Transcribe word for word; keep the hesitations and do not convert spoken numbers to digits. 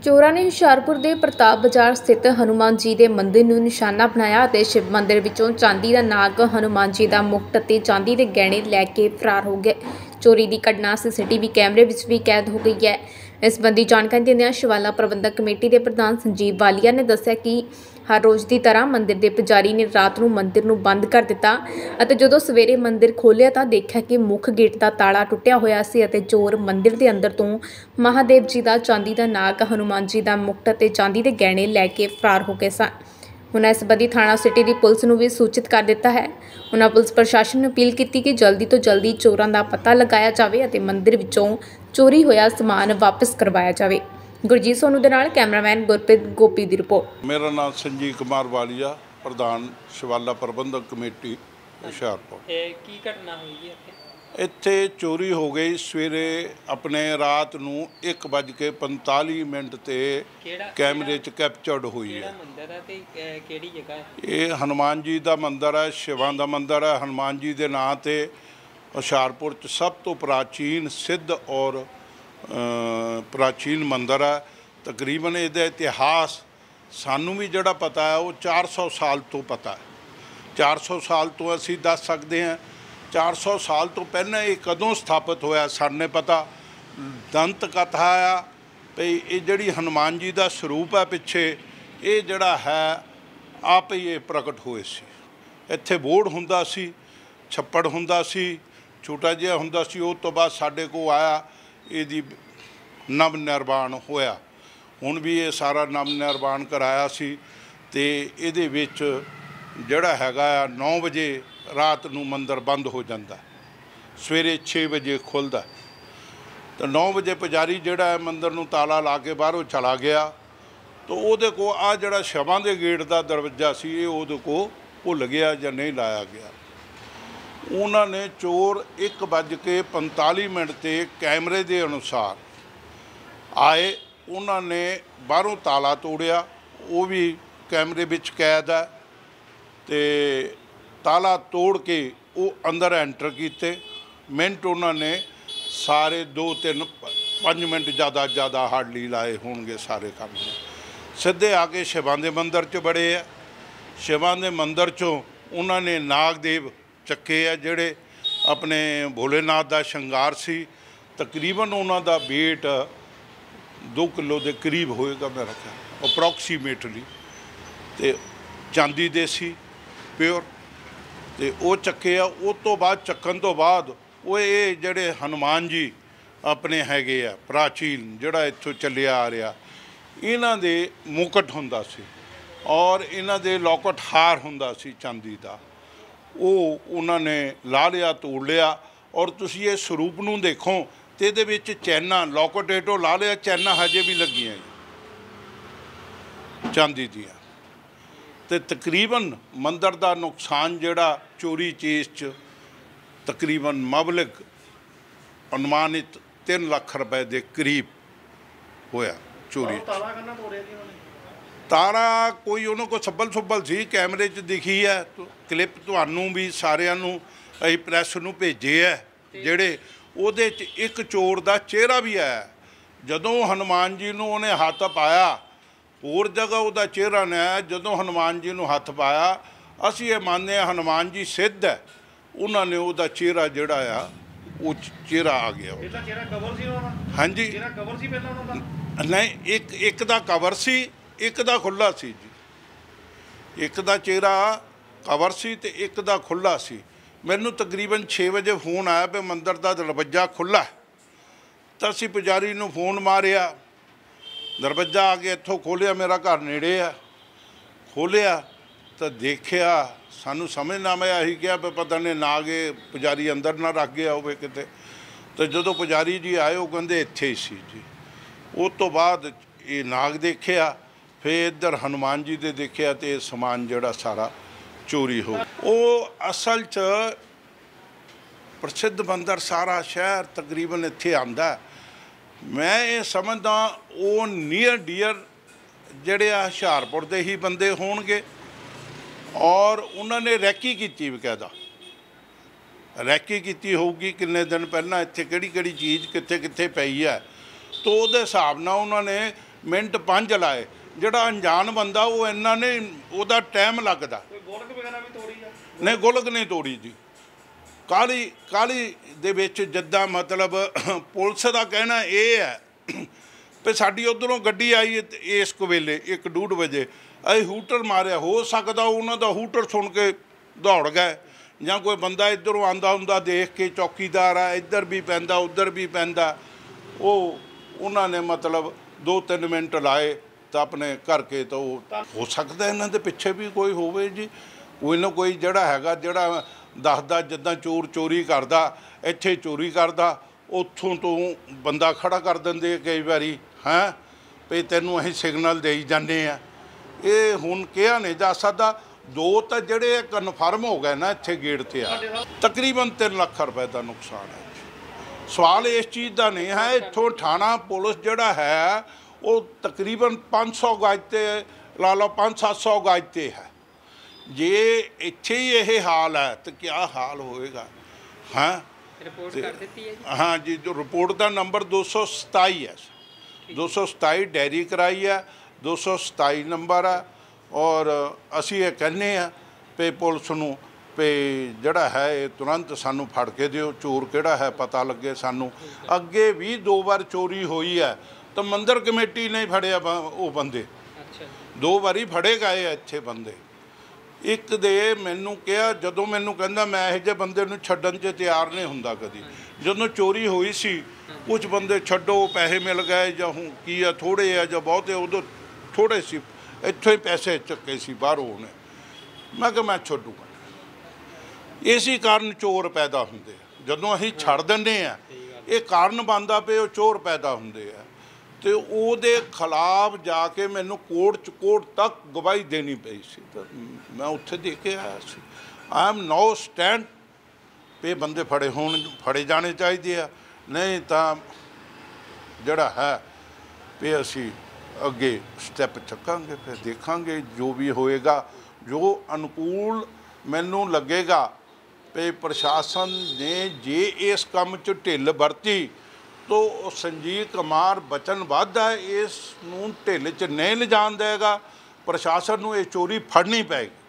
चोरां ने हुशियारपुर के प्रताप बाजार स्थित हनुमान जी के मंदिर को निशाना बनाया और शिव मंदिर विचों चांदी का नाग, हनुमान जी का मुकुट और चांदी के गहने लैके फरार हो गए। चोरी की घटना सीसीटीवी कैमरे में भी कैद हो गई है। इस संबंधी जानकारी देंदे शिवाला प्रबंधक कमेटी के प्रधान संजीव वालिया ने दस्सिया कि हर रोज़ की तरह मंदिर के पुजारी ने रात को मंदिर को बंद कर दिता और जदों सवेरे मंदिर खोलिया तो देखा कि मुख गेट का ताला टुटिया होया सी और चोर मंदिर के अंदर तो महादेव जी का चांदी का नाग, हनुमान जी का मुकुट और चांदी के गहने लैके फरार हो गए सन। उन्होंने इस संबंधी थाना सिटी की पुलिस को भी सूचित कर दिता है। उन्होंने पुलिस प्रशासन ने अपील की कि जल्दी तो जल्दी चोरों का पता लगाया जाए और मंदिर विचों चोरी होया समान वापस करवाया जाए। गुरजीत सोनू दे नाल कैमरामैन गुरप्रीत गोपी की रिपोर्ट। मेरा नाम संजीव कुमार वालिया, प्रधान शिवाला प्रबंधक कमेटी हुशियारपुर। की घटना हुई है इत्थे चोरी हो गई सवेरे अपने रात नूं एक बज के पंताली मिनट ते कैमरे च कैप्चर्ड हुई है। ये हनुमान जी का मंदिर है, शिवां का मंदिर है। हनुमान जी के नाम से हुशियारपुर च सब तो प्राचीन सिद्ध और प्राचीन मंदिर है। तकरीबन इसका इतिहास सानू भी जड़ा पता है वो चार सौ साल तो पता है। चार सौ साल तो असी दस सकते हैं। चार सौ साल तो पहले ये कदों स्थापित होया साने पता। दंत कथा आ भई ये जड़ी हनुमान जी का स्वरूप है पिछे ये जड़ा है आप ही ये प्रगट होए सी। इत्थे बोर्ड हुंदा सी, छप्पड़ हुंदा सी, छोटा जिहा हुंदा सी। उस तो बाद साडे को आया ये नव निर्माण होया। हुण भी ये सारा नव निर्माण कराया सी ते इहदे विच जिहड़ा हैगा नौ बजे रात नूं मंदिर बंद हो जाता, सवेरे छे बजे खुलदा। तो नौ बजे पुजारी जिहड़ा है मंदिर नूं ताला ला के बाहरों चला गया। तो उहदे को आ जिहड़ा शवां दे गेट का दरवाजा सी ये उहदे को भुल गया जां नहीं लाया गया। उन्होंने चोर एक बज के पंताली मिनट ते कैमरे के अनुसार आए। उन्होंने बाहरों ताला तोड़िया, वो भी कैमरे विच कैद है। तो ताला तोड़ के वो अंदर एंटर किए। मिनट उन्होंने सारे दो तीन पाँच मिनट ज़्यादा ज़्यादा हार्डली लाए होंगे सारे काम में। सीधे आके शिवां दे मंदिर च बड़े है। शिवां दे मंदिर चों उन्होंने नागदेव चक्के है जिहड़े अपने भोलेनाथ का शंगार सी। तकरीबन उन्हों वेट दो किलो के करीब होएगा मेरा ख्याल अप्रॉक्सीमेटली। तो चांदी दे सी प्योर तो वो चक्के आ। उस तो बाद चक्कन तो बाद वो ये जड़े हनुमान जी अपने हैगे आ प्राचीन जिहड़ा इत्थों चलिया आ रहा इन्हां दे मुकुट हुंदा सी और इन्हां दे लॉकेट हार हुंदा सी चांदी का। वो उन्होंने ला लिया, तोड़ लिया। और तुसी ये स्वरूप नूं देखो तो ये विच चैना लॉकेट हेठों ला लिया, चैना हजे भी लगियां चांदी दियां। तो तकरीबन मंदिर का नुकसान जिहड़ा चोरी चीज़ च तकरीबन मबलग अनुमानित तीन लाख रुपए के करीब होया चोरी। तारा कोई उन्होंने को सब्बल सुब्बल सी कैमरे च दिखी है। तो क्लिप तुहानू भी सारियां नू असीं प्रैस नू भेजे है जिहड़े उहदे च एक चोर का चेहरा भी आया। जदों हनुमान जी नू उहने हत्थ पाया होर जगह उहदा चेहरा नहीं आया। जदों हनुमान जी नू हत्थ पाया असीं ये मानते हैं हनुमान जी सिद्ध है। उन्होंने उहदा चेहरा जिहड़ा आ वो चेहरा आ गया। हाँ जी नहीं एक एक दा कवर सी, एक दा खुला सी जी। एक दा चेहरा कवर सी ते एक दा खुला सी। मैनू तकरीबन छे बजे फोन आया भी मंदिर का दरवाजा खुला है। तो असी पुजारी नू फोन मारिया, दरवाजा आके इत्थों खोलिया, मेरा घर नेड़े है। खोलिया तो देखिया सानू समझ ना मैं अही कहा भी पता नहीं ना गए पुजारी अंदर ना रख गया होवे किते। तो जदों पुजारी जी आए वो कहते इत्थे ही सी जी। उस तो बाद ये नाग देखिया, फिर इधर हनुमान जी दे देखिया तो ये समान जड़ा सारा चोरी हो। वो असल च प्रसिद्ध मंदिर सारा शहर तकरीबन इत्थे आंदा। मैं ये समझदा वो नीयर डियर जड़े हुशियारपुर दे ही बंदे होणगे और उन्होंने रैकी की बकायदा रैकी की होगी किन्ने दिन पहला इत्थे किहड़ी किहड़ी चीज़ कित्थे कित्थे पई है। तो उहदे हिसाब नाल उन्होंने ਮਿੰਟ ਪੰਜ ਲਾਏ। ਜਿਹੜਾ ਅਣਜਾਣ ਬੰਦਾ ਉਹ ਇੰਨਾ ਨੇ ਉਹਦਾ ਟਾਈਮ ਲੱਗਦਾ। ਗੋਲਕ ਵਗੈਰਾ ਵੀ ਤੋੜੀ ਆ? ਨਹੀਂ, ਗੋਲਕ ਨਹੀਂ ਤੋੜੀ ਜੀ। ਕਾਹਲੀ ਕਾਹਲੀ ਦੇ ਵਿੱਚ ਜਿੱਦਾਂ ਮਤਲਬ ਪੁਲਿਸ ਦਾ ਕਹਿਣਾ ਇਹ ਹੈ ਵੀ ਸਾਡੀ ਉੱਧਰੋਂ ਗੱਡੀ ਆਈ ਇਸ ਵੇਲੇ ਇੱਕ ਡੂਢ ਵਜੇ, ਅਸੀਂ ਹੂਟਰ ਮਾਰਿਆ, ਹੋ ਸਕਦਾ ਉਹਨਾਂ ਦਾ ਹੂਟਰ ਸੁਣ ਕੇ ਦੌੜ ਗਏ, ਜਾਂ ਕੋਈ ਬੰਦਾ ਇੱਧਰੋਂ ਆਉਂਦਾ ਹੁੰਦਾ ਦੇਖ ਕੇ, ਚੌਕੀਦਾਰ ਆ ਇੱਧਰ ਵੀ ਪੈਂਦਾ ਉੱਧਰ ਵੀ ਪੈਂਦਾ, ਉਹ ਉਹਨਾਂ ਨੇ ਮਤਲਬ ਦੋ ਤਿੰਨ ਮਿੰਟ ਲਾਏ ਤਾਂ ਆਪਣੇ ਕਰਕੇ। ਤਾਂ ਉਹ ਹੋ ਸਕਦਾ ਇਹਨਾਂ ਦੇ ਪਿੱਛੇ ਵੀ ਕੋਈ ਹੋਵੇ ਜੀ, ਕੋਈ ਨਾ ਕੋਈ ਜਿਹੜਾ ਹੈਗਾ ਜਿਹੜਾ ਦੱਸਦਾ ਜਿੱਦਾਂ ਚੋਰ ਚੋਰੀ ਕਰਦਾ, ਇੱਥੇ ਚੋਰੀ ਕਰਦਾ, ਉੱਥੋਂ ਤੋਂ ਬੰਦਾ ਖੜਾ ਕਰ ਦਿੰਦੇ ਕਈ ਵਾਰੀ, ਹੈਂ ਵੀ ਤੈਨੂੰ ਅਸੀਂ ਸਿਗਨਲ ਦੇਈ ਜਾਂਦੇ ਆ। ਇਹ ਹੁਣ ਕਿਹਾ ਨਹੀਂ ਜਾ ਸਕਦਾ। ਦੋ ਤਾਂ ਜਿਹੜੇ ਕਨਫਰਮ ਹੋ ਗਏ ਨਾ ਇੱਥੇ ਗੇਟ 'ਤੇ ਆ, ਤਕਰੀਬਨ ਤਿੰਨ ਲੱਖ ਰੁਪਏ ਦਾ ਨੁਕਸਾਨ ਹੈ। ਸਵਾਲ ਇਸ ਚੀਜ਼ ਦਾ ਨਹੀਂ ਹੈ, ਇੱਥੋਂ ਥਾਣਾ ਪੁਲਿਸ ਜਿਹੜਾ ਹੈ ਉਹ ਤਕਰੀਬਨ ਪੰਜ ਸੌ ਗਜ 'ਤੇ ਲਾ ਲਓ, ਪੰਜ ਸੱਤ ਸੌ ਗਜ 'ਤੇ ਹੈ। ਜੇ ਇੱਥੇ ਹੀ ਇਹ ਹਾਲ ਹੈ ਤਾਂ ਕਿਆ ਹਾਲ ਹੋਏਗਾ। ਹਾਂ, ਰਿਪੋਰਟ ਕਰ ਦਿੱਤੀ ਹੈ ਜੀ? ਹਾਂ ਜੀ, ਜੋ ਰਿਪੋਰਟ ਦਾ ਨੰਬਰ ਦੋ ਸੌ ਸਤਾਈ ਹੈ, ਦੋ ਸੌ ਸਤਾਈ ਡਾਇਰੀ ਕਰਾਈ ਹੈ, ਦੋ ਸੌ ਸਤਾਈ ਨੰਬਰ ਹੈ। ਔਰ ਅਸੀਂ ਇਹ ਕਹਿੰਦੇ ਹਾਂ ਵੀ ਪੁਲਿਸ ਨੂੰ ਵੀ ਜਿਹੜਾ ਹੈ ਇਹ ਤੁਰੰਤ ਸਾਨੂੰ ਫੜ ਕੇ ਦਿਓ, ਚੋਰ ਕਿਹੜਾ ਹੈ ਪਤਾ ਲੱਗੇ ਸਾਨੂੰ। ਅੱਗੇ ਵੀ ਦੋ ਵਾਰ ਚੋਰੀ ਹੋਈ ਹੈ ਤਾਂ ਮੰਦਿਰ ਕਮੇਟੀ ਨੇ ਫੜਿਆ ਉਹ ਬੰਦੇ, ਦੋ ਵਾਰੀ ਫੜੇ ਗਏ ਇੱਥੇ ਬੰਦੇ। ਇੱਕ ਦੇ ਮੈਨੂੰ ਕਿਹਾ, ਜਦੋਂ ਮੈਨੂੰ ਕਹਿੰਦਾ ਮੈਂ ਇਹੋ ਜਿਹੇ ਬੰਦੇ ਨੂੰ ਛੱਡਣ 'ਚ ਤਿਆਰ ਨਹੀਂ ਹੁੰਦਾ ਕਦੀ। ਜਦੋਂ ਚੋਰੀ ਹੋਈ ਸੀ ਕੁਝ ਬੰਦੇ ਛੱਡੋ, ਪੈਸੇ ਮਿਲ ਗਏ ਜਾਂ ਹੁਣ ਕੀ ਆ, ਥੋੜ੍ਹੇ ਆ ਜਾਂ ਬਹੁਤੇ, ਉਦੋਂ ਥੋੜ੍ਹੇ ਸੀ, ਇੱਥੋਂ ਹੀ ਪੈਸੇ ਚੱਕੇ ਸੀ ਬਾਹਰੋਂ ਉਹਨੇ। ਮੈਂ ਕਿਹਾ ਮੈਂ ਛੱਡੂਗਾ। ਇਸੇ ਕਾਰਨ ਚੋਰ ਪੈਦਾ ਹੁੰਦੇ ਆ। ਜਦੋਂ ਅਸੀਂ ਛੱਡ ਦਿੰਦੇ ਆ ਇਹ ਕਾਰਨ ਬਣਦਾ ਪਏ ਉਹ ਚੋਰ ਪੈਦਾ ਹੁੰਦੇ ਆ। ਅਤੇ ਉਹਦੇ ਖਿਲਾਫ ਜਾ ਕੇ ਮੈਨੂੰ ਕੋਰਟ 'ਚ ਕੋਰਟ ਤੱਕ ਗਵਾਹੀ ਦੇਣੀ ਪਈ ਸੀ। ਤਾਂ ਮੈਂ ਉੱਥੇ ਦੇ ਕੇ ਆਇਆ ਸੀ। ਆਈ ਐਮ ਨਾਓ ਸਟੈਂਡ ਪੇ ਬੰਦੇ ਫੜੇ ਹੋਣ, ਫੜੇ ਜਾਣੇ ਚਾਹੀਦੇ ਆ, ਨਹੀਂ ਤਾਂ ਜਿਹੜਾ ਹੈ ਵੀ ਅਸੀਂ ਅੱਗੇ ਸਟੈਪ ਚੱਕਾਂਗੇ, ਫਿਰ ਦੇਖਾਂਗੇ ਜੋ ਵੀ ਹੋਏਗਾ। ਜੋ ਅਨੁਕੂਲ ਮੈਨੂੰ ਲੱਗੇਗਾ ਵੀ ਪ੍ਰਸ਼ਾਸਨ ਨੇ ਜੇ ਇਸ ਕੰਮ 'ਚ ਢਿੱਲ ਵਰਤੀ ਤਾਂ ਸੰਜੀਵ ਕੁਮਾਰ ਵਚਨਬੱਧ ਹੈ ਇਸ ਨੂੰ ਢਿੱਲ 'ਚ ਨਹੀਂ ਲਿਜਾਣ ਦੇਗਾ। ਪ੍ਰਸ਼ਾਸਨ ਨੂੰ ਇਹ ਚੋਰੀ ਫੜਨੀ ਪਏਗੀ।